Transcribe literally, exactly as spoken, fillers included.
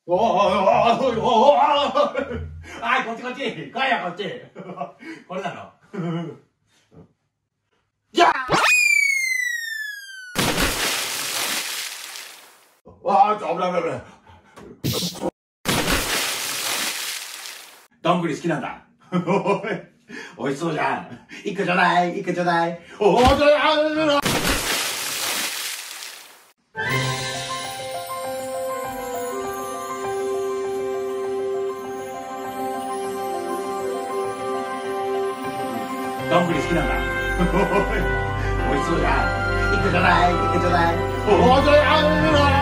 おおおおおおおあい、こっちこっち。来いや、こっち。これだろ。じゃあああ、危ない危ない危ない。どんぐり好きなんだ。おいしそうじゃん。一個ちょうだい、一個ちょうだい。おお、ちょうだい。どんぐり好きなんだ。おいしそうじゃん。一個ちょうだい、一個ちょうだい。おお、ちょうだい。